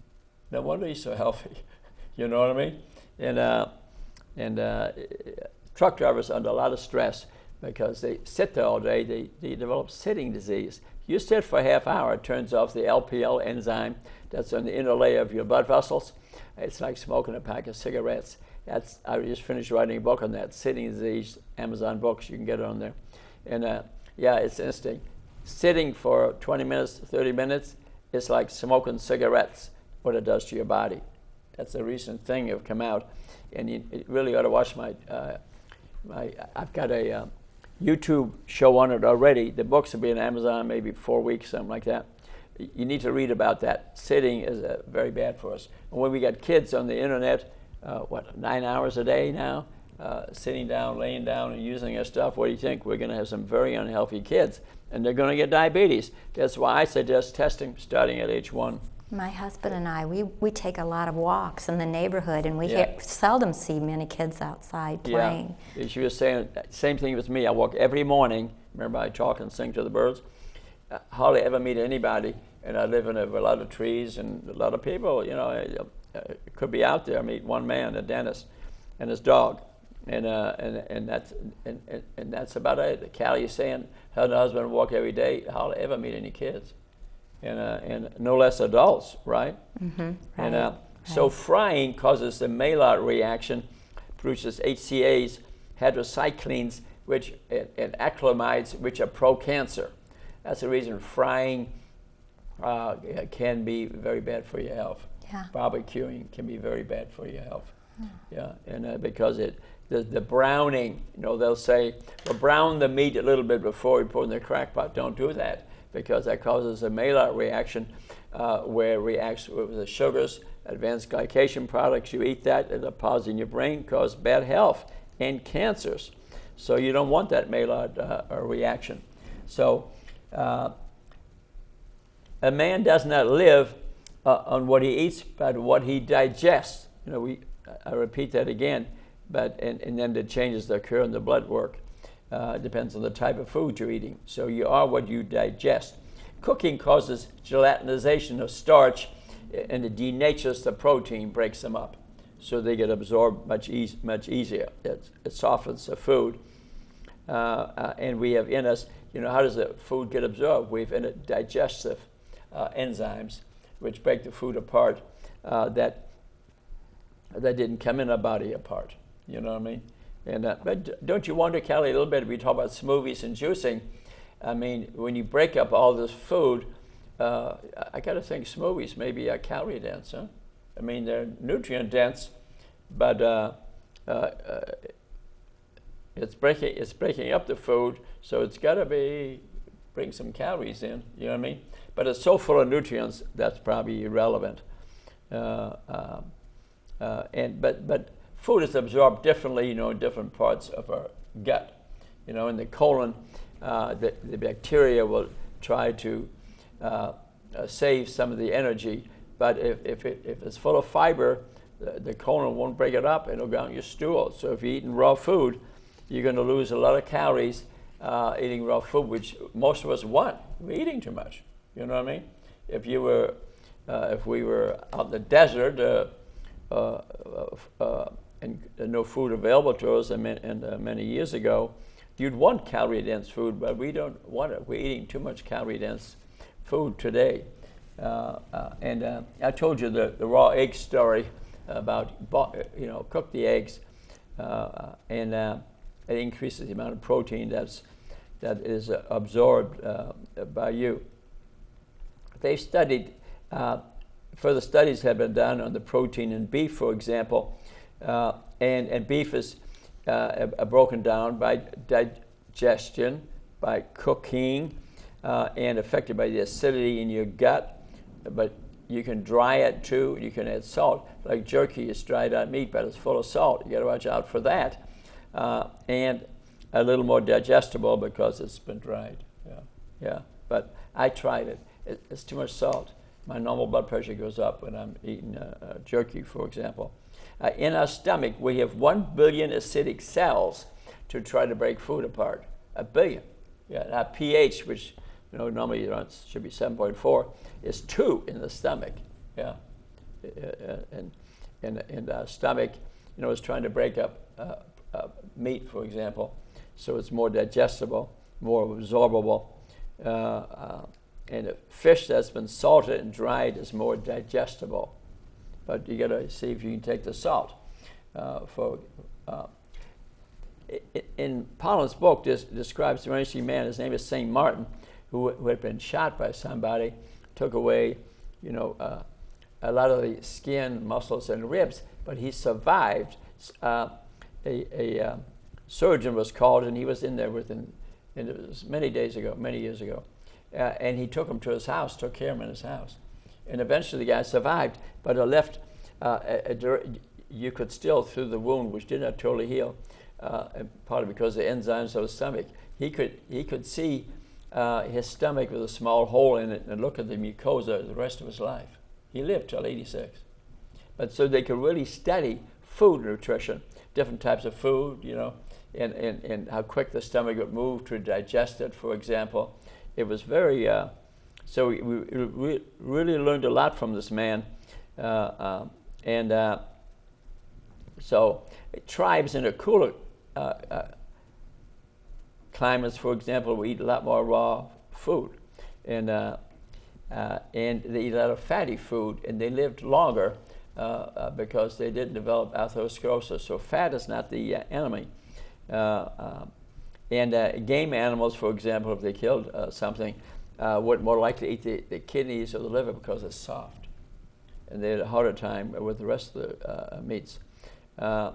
No wonder he's so healthy. You know what I mean? And uh, and uh, truck drivers are under a lot of stress because they sit there all day. They, they develop sitting disease. You sit for a half hour, it turns off the L P L enzyme that's on the inner layer of your blood vessels. It's like smoking a pack of cigarettes. That's, I just finished writing a book on that, sitting disease, Amazon books, you can get it on there. And uh, yeah, it's interesting. Sitting for twenty minutes, thirty minutes, it's like smoking cigarettes, what it does to your body. That's a recent thing that have come out. And you, you really ought to watch my, uh, my I've got a uh, YouTube show on it already. The books will be on Amazon maybe four weeks, something like that. You need to read about that. Sitting is uh, very bad for us. And when we got kids on the internet, uh, what, nine hours a day now, uh, sitting down, laying down, and using our stuff, what do you think? We're going to have some very unhealthy kids, and they're going to get diabetes. That's why I suggest testing starting at age one. My husband and I, we, we take a lot of walks in the neighborhood, and we Yeah. hear, seldom see many kids outside playing. Yeah, she was saying, same thing with me. I walk every morning. Remember, I talk and sing to the birds. Uh, hardly ever meet anybody, and I live in a, a lot of trees and a lot of people. You know, uh, uh, could be out there. I meet one man, a dentist, and his dog, and uh, and and that's and, and, and that's about it. Callie is saying her and her husband walk every day. Hardly ever meet any kids, and uh, and no less adults, right? Mm-hmm, right. And uh, so right. frying causes the Maillard reaction, produces H C As, hydrocyclines, which and, and acrylamides, which are pro-cancer. That's the reason frying uh, can be very bad for your health. Yeah. Barbecuing can be very bad for your health. Hmm. Yeah, and uh, because it the, the browning, you know, they'll say, well, brown the meat a little bit before you put it in the crack pot. Don't do that, because that causes a Maillard reaction, uh, where it reacts with the sugars, advanced glycation products. You eat that, it deposits in your brain, cause bad health and cancers. So you don't want that Maillard uh, reaction. So. Uh, a man does not live uh, on what he eats, but what he digests. You know, we, I repeat that again, but and, and then the changes that occur in the blood work. Uh, it depends on the type of food you're eating. So you are what you digest. Cooking causes gelatinization of starch, and it denatures the protein, breaks them up, so they get absorbed much eas much easier. It, it softens the food, uh, uh, and we have in us. You know, how does the food get absorbed? We have in it digestive uh, enzymes, which break the food apart, uh, that that didn't come in our body apart. You know what I mean? And uh, but don't you wonder, Callie, a little bit? We talk about smoothies and juicing. I mean, when you break up all this food, uh, I got to think smoothies maybe are calorie dense, huh? I mean, they're nutrient dense, but uh, uh, uh, it's breaking it's breaking up the food, so it's got to be bring some calories in. You know what I mean? But it's so full of nutrients that's probably irrelevant. Uh, uh, uh, and but but food is absorbed differently, you know, in different parts of our gut. You know, in the colon, uh, the, the bacteria will try to uh, uh, save some of the energy. But if if, it, if it's full of fiber, the, the colon won't break it up, and it'll go on your stool. So if you're eating raw food, you're going to lose a lot of calories uh, eating raw food, which most of us want. We're eating too much. You know what I mean? If you were, uh, if we were out in the desert, uh, uh, uh, and no food available to us, and, and uh, many years ago, you'd want calorie-dense food, but we don't want it. We're eating too much calorie-dense food today. Uh, uh, and uh, I told you the, the raw egg story about, you know, cook the eggs, uh, and uh, it increases the amount of protein that's, that is uh, absorbed uh, by you. They've studied, uh, further studies have been done on the protein in beef, for example, uh, and, and beef is uh, broken down by digestion, by cooking, uh, and affected by the acidity in your gut. But you can dry it too. You can add salt. Like jerky is dried out meat, but it's full of salt. You got to watch out for that. Uh, and a little more digestible because it's been dried. Yeah, yeah. But I tried it. it it's too much salt. My normal blood pressure goes up when I'm eating uh, uh, jerky, for example. Uh, in our stomach, we have one billion acidic cells to try to break food apart. A billion. Yeah. Our pH, which you know normally you know, it should be seven point four, is two in the stomach. Yeah. Uh, and in in our stomach, you know, it's trying to break up uh, uh, meat, for example, so it's more digestible, more absorbable. Uh, uh, and a fish that's been salted and dried is more digestible. But you got to see if you can take the salt. Uh, for uh, in Pollan's book, this describes an interesting man. His name is Saint Martin, who, who had been shot by somebody, took away, you know, uh, a lot of the skin, muscles, and ribs, but he survived. Uh, a a uh, surgeon was called, and he was in there within, and it was many days ago, many years ago, uh, and he took him to his house, took care of him in his house, and eventually the guy survived, but it left, uh, a, a, you could still, through the wound, which did not totally heal, uh, partly because of the enzymes of his stomach, he could he could see uh, his stomach with a small hole in it and look at the mucosa the rest of his life. He lived till eighty-six. But so they could really study food nutrition, different types of food, you know, and, and, and how quick the stomach would move to digest it, for example. It was very, uh, so we, we, we really learned a lot from this man. Uh, uh, and uh, so tribes in a cooler uh, uh, climates, for example, we eat a lot more raw food. And, uh, uh, and they eat a lot of fatty food, and they lived longer uh, uh, because they didn't develop atherosclerosis. So fat is not the uh, enemy. Uh, uh, and uh, game animals, for example, if they killed uh, something, uh, would more likely eat the, the kidneys or the liver because it's soft. And they had a harder time with the rest of the uh, meats. Uh,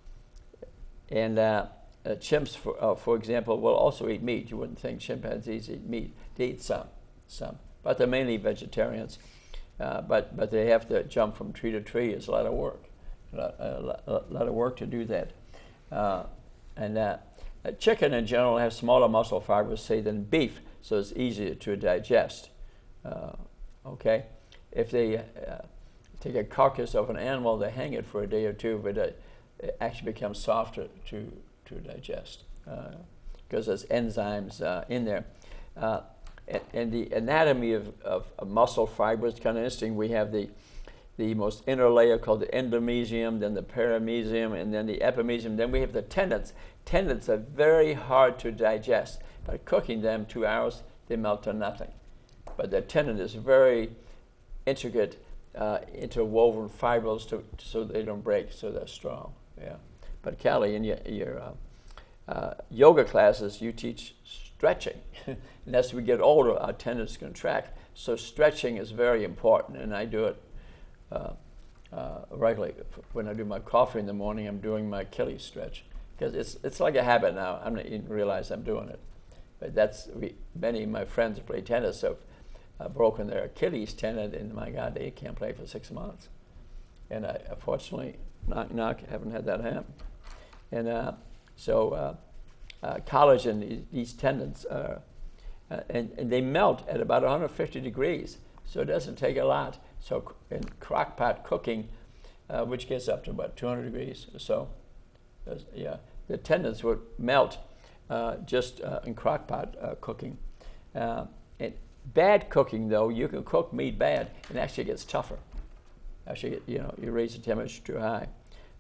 and uh, uh, chimps, for, uh, for example, will also eat meat. You wouldn't think chimpanzees eat meat. They eat some, some. But they're mainly vegetarians. Uh, but, but they have to jump from tree to tree. It's a lot of work. A lot, a lot, a lot of work to do that. Uh, and uh, uh, chicken in general has smaller muscle fibers, say, than beef, so it's easier to digest. Uh, okay? If they uh, take a carcass of an animal, they hang it for a day or two, but it, it actually becomes softer to, to digest because uh, there's enzymes uh, in there. Uh, and, and the anatomy of, of, of muscle fibers is kind of interesting. We have the, the most inner layer called the endomysium, then the paramysium, and then the epimysium. Then we have the tendons. Tendons are very hard to digest. By cooking them two hours, they melt to nothing. But the tendon is very intricate, uh, interwoven fibrils to, so they don't break, so they're strong. Yeah. But Callie, in your, your uh, uh, yoga classes, you teach stretching. And as we get older, our tendons contract. So stretching is very important, and I do it uh, uh, regularly. When I do my coffee in the morning, I'm doing my Achilles stretch. Because it's, it's like a habit now. I don't even realize I'm doing it. But that's, we, many of my friends who play tennis have uh, broken their Achilles tendon, and my God, they can't play for six months. And I, unfortunately, knock, knock, haven't had that happen. And uh, so uh, uh, collagen, these, these tendons, uh, uh, and, and they melt at about one hundred fifty degrees. So it doesn't take a lot. So in crock pot cooking, uh, which gets up to about two hundred degrees or so, yeah, the tendons would melt uh, just uh, in crock pot uh, cooking. Uh, and bad cooking, though, you can cook meat bad, and actually it gets tougher. Actually, you know, you raise the temperature too high.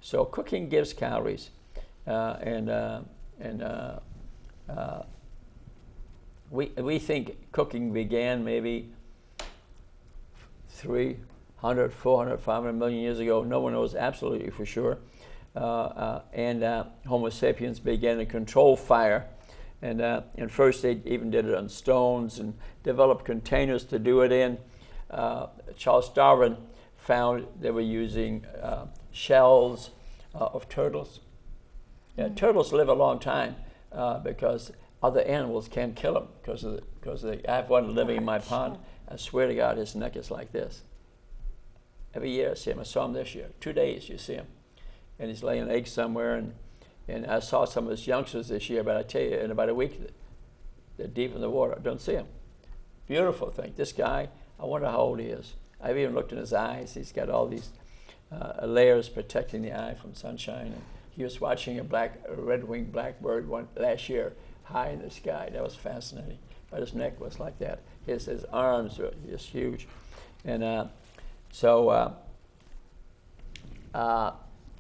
So cooking gives calories, uh, and uh, and uh, uh, we we think cooking began maybe three hundred, four hundred, five hundred million years ago. No one knows absolutely for sure. Uh, uh, and uh, Homo sapiens began to control fire. And, uh, and first they even did it on stones and developed containers to do it in. Uh, Charles Darwin found they were using uh, shells uh, of turtles. Yeah, mm-hmm. Turtles live a long time uh, because other animals can't kill them because of the, because of the, I have one living in my pond. I swear to God, his neck is like this. Every year I see him. I saw him this year. Two days you see him. And he's laying eggs somewhere, and And I saw some of his youngsters this year, but I tell you, in about a week, they're deep in the water. I don't see them. Beautiful thing. This guy, I wonder how old he is. I've even looked in his eyes. He's got all these uh, layers protecting the eye from sunshine. And he was watching a black, a red-winged blackbird one last year, high in the sky. That was fascinating. But his neck was like that. His his arms were just huge, and uh, so. Uh, uh,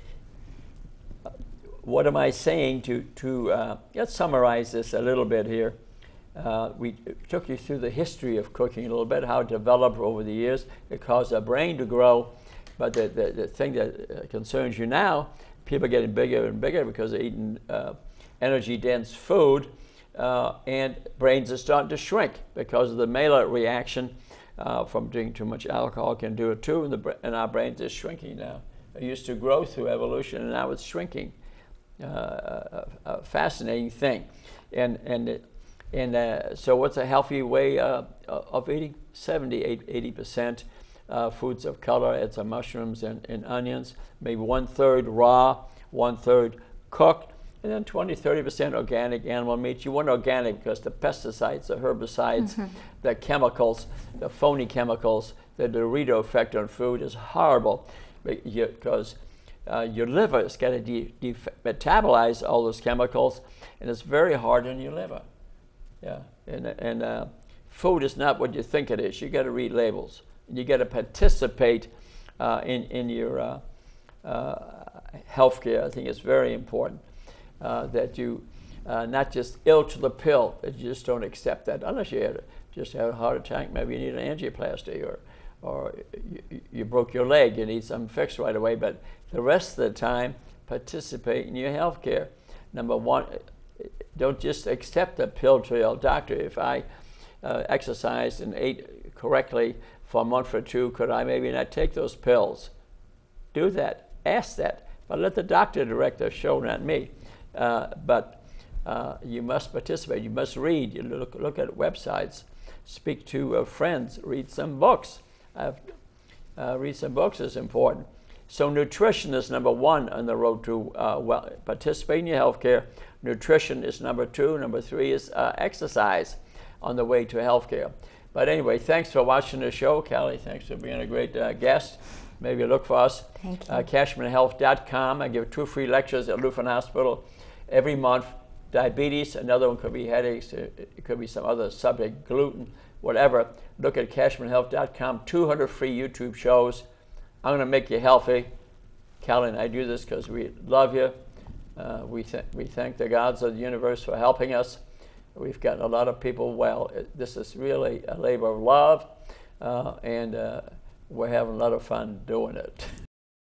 What am I saying to, to uh, let's summarize this a little bit here. Uh, we took you through the history of cooking a little bit, how it developed over the years. It caused our brain to grow. But the, the, the thing that uh, concerns you now, people are getting bigger and bigger because they're eating uh, energy-dense food, uh, and brains are starting to shrink because of the Maillard reaction uh, from drinking too much alcohol can do it too, and, the, and our brains are shrinking now. It used to grow through evolution, and now it's shrinking. Uh, a, a fascinating thing, and and and uh, so what's a healthy way uh, of eating? seventy, eighty percent uh, foods of color. It's uh, mushrooms and, and onions. Maybe one third raw, one third cooked, and then twenty, thirty percent organic animal meat. You want organic because the pesticides, the herbicides, mm-hmm. the chemicals, the phony chemicals, the Dorito effect on food is horrible because. Uh, your liver has got to de- de- metabolize all those chemicals, and it's very hard on your liver. Yeah, and and uh, food is not what you think it is. You got to read labels. You got to participate uh, in in your uh, uh, healthcare. I think it's very important uh, that you uh, not just ill to the pill. That you just don't accept that unless you had just had a heart attack. Maybe you need an angioplasty or. or you, you broke your leg, you need something fixed right away, but the rest of the time, participate in your health care. Number one, don't just accept a pill to your doctor. If I uh, exercised and ate correctly for a month or two, could I maybe not take those pills? Do that, ask that, but let the doctor direct the show, not me. Uh, but uh, you must participate, you must read, you look, look at websites, speak to uh, friends, read some books. Uh, uh, read some books is important. So nutrition is number one on the road to uh, well, participate in your healthcare. Nutrition is number two. Number three is uh, exercise on the way to healthcare. But anyway, thanks for watching the show, Callie. Thanks for being a great uh, guest. Maybe look for us. Thank you. Uh, cashman health dot com. I give two free lectures at Lutheran Hospital every month. Diabetes, another one could be headaches. It could be some other subject, gluten, whatever. Look at cashman health dot com. two hundred free YouTube shows. I'm going to make you healthy. Callie and I do this because we love you. Uh, we, th- we thank the gods of the universe for helping us. We've gotten a lot of people well. It, this is really a labor of love, uh, and uh, we're having a lot of fun doing it.